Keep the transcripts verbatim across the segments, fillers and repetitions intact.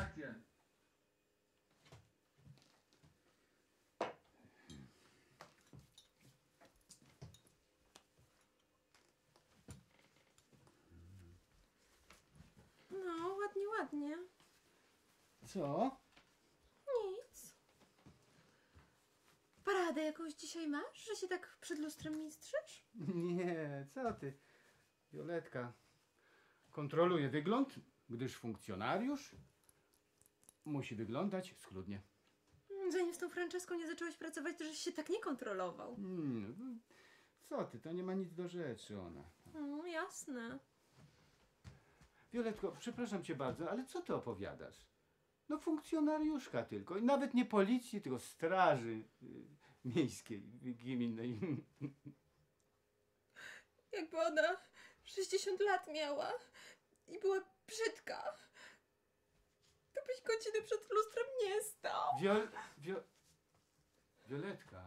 Akcja. No, ładnie, ładnie. Co? Nic. Paradę jakąś dzisiaj masz, że się tak przed lustrem mistrzysz? Nie, co ty? Violetka kontroluje wygląd, gdyż funkcjonariusz musi wyglądać schludnie. Zanim z tą Franceską nie zacząłeś pracować, to żeś się tak nie kontrolował. Hmm, co ty, to nie ma nic do rzeczy ona. No, jasne. Violetko, przepraszam cię bardzo, ale co ty opowiadasz? No funkcjonariuszka tylko. I nawet nie policji, tylko straży y, miejskiej, gminnej. Jakby ona sześćdziesiąt lat miała i była brzydka, to byś godzinę przed lustrem nie stał. Wiol... Wio... Violetka,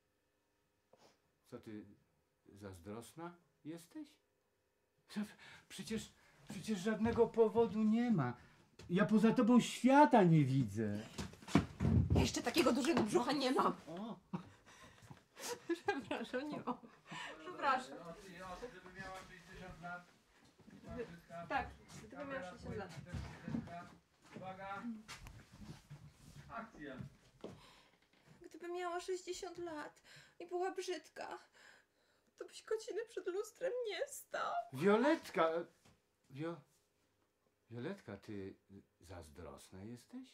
co ty, zazdrosna jesteś? Przecież, przecież żadnego powodu nie ma. Ja poza tobą świata nie widzę. Ja jeszcze takiego dużego brzucha nie mam. O. Przepraszam, nie mam. Przepraszam. Gdyby miała sześćdziesiąt lat. Tak, gdybym miała sześćdziesiąt lat. Uwaga. Akcja. Gdyby miała sześćdziesiąt lat i była brzydka, to byś godzinę przed lustrem nie stał. Violetka, Wio... Violetka, ty zazdrosna jesteś?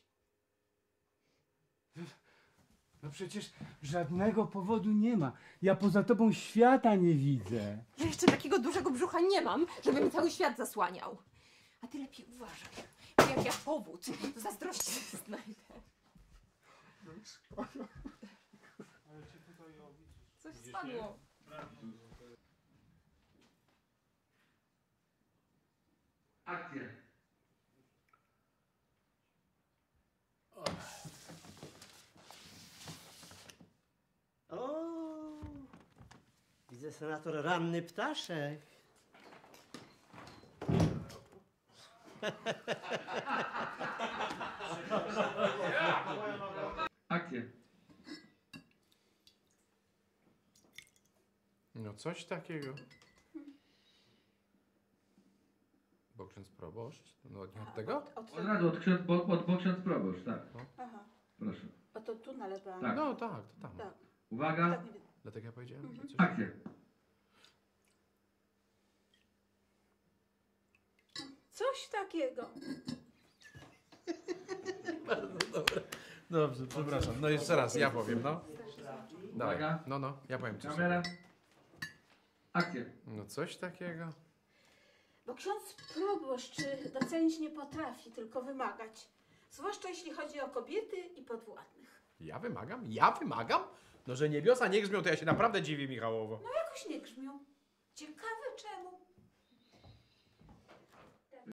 No przecież żadnego powodu nie ma. Ja poza tobą świata nie widzę. Ja jeszcze takiego dużego brzucha nie mam, żeby mi cały świat zasłaniał. A ty lepiej uważaj, bo jak ja powód, to zazdrości znajdę. Coś spadło. Akcja. O, widzę, senator, ranny ptaszek. Akcja. No coś takiego. Bo ksiądz proboszcz? No nie od tego? Od, od, Od razu od ksiądz, bo, od, bo ksiądz proboszcz, tak. aha, Proszę. a to tu nalewałam. Tak. No tak, to tam. Tak, Uwaga. tak nie wiem. Dlatego ja powiedziałem, że coś... Akcja. Coś takiego. Bardzo dobre. Dobrze, przepraszam. No jeszcze raz, ja powiem, no. Dawaj. Uwaga. No, no, ja powiem coś. Kamera. Akcja. No coś takiego. Bo ksiądz proboszcz docenić nie potrafi, tylko wymagać. Zwłaszcza jeśli chodzi o kobiety i podwładnych. Ja wymagam? Ja wymagam? No, że niebiosa nie grzmią, to ja się naprawdę dziwię, Michałowo. No jakoś nie grzmią. Ciekawe czemu.